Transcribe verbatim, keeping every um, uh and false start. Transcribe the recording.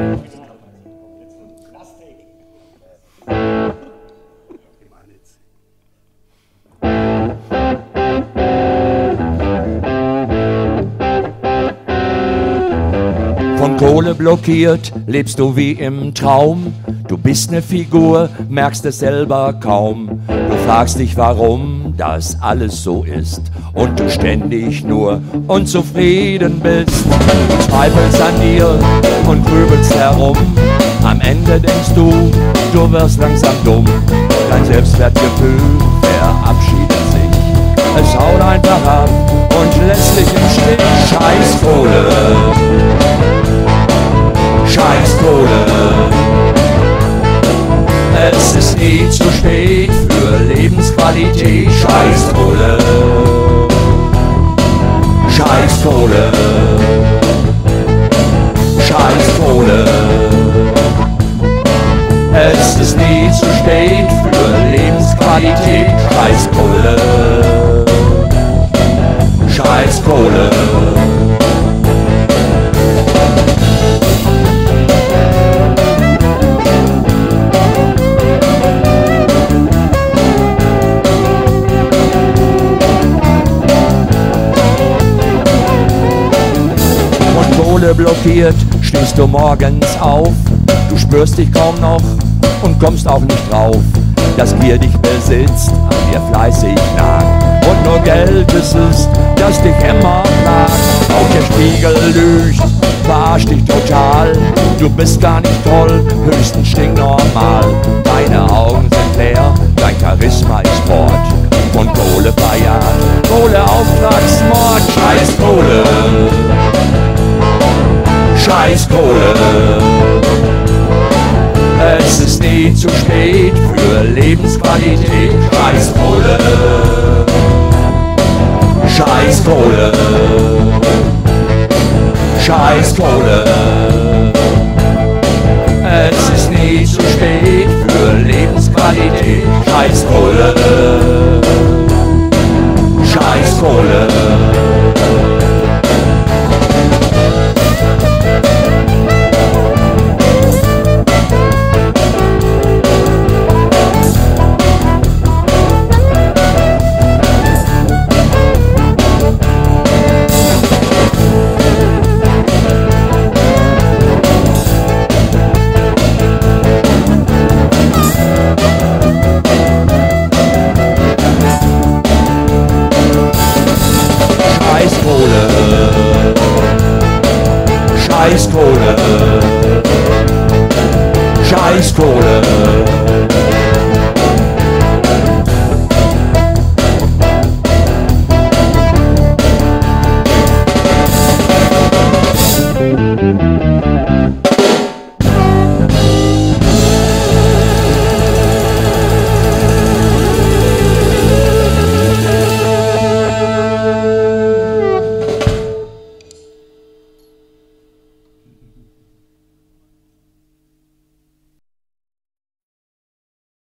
Von Kohle blockiert, lebst du wie im Traum. Du bist ne Figur, merkst es selber kaum. Du fragst dich, warum das alles so ist und du ständig nur unzufrieden bist. Du zweifelst an dir und grübelst herum. Am Ende denkst du, du wirst langsam dumm. Dein Selbstwertgefühl verabschiedet sich. Es haut einfach ab und lässt dich im Stich. Scheiß Kohle, Scheiß Kohle. Es ist nie zu spät für Lebensqualität. Scheiß Kohle, Scheiß Kohle, Scheiß Kohle. Es ist nie zu spät für Lebensqualität. Scheiß Kohle, Scheiß Kohle. Blockiert, stehst du morgens auf, du spürst dich kaum noch und kommst auch nicht drauf, dass Gier dich besitzt, an dir fleißig nagt und nur Geld ist es, das dich immer plagt. Auch der Spiegel lügt, verarscht dich total, du bist gar nicht toll, höchstens stinknormal. Deine Augen sind leer, dein Charisma ist Mord und Kohle verjagt, Kohle Auftragsmord. Scheiß Kohle, Scheiß Kohle. Es ist nie zu spät für Lebensqualität. Scheiß Kohle, Scheiß Kohle, Scheiß Kohle. Es ist nie zu spät für Lebensqualität. Scheiß Kohle, Scheiß Kohle. Scheiß Kohle, Scheiß Kohle.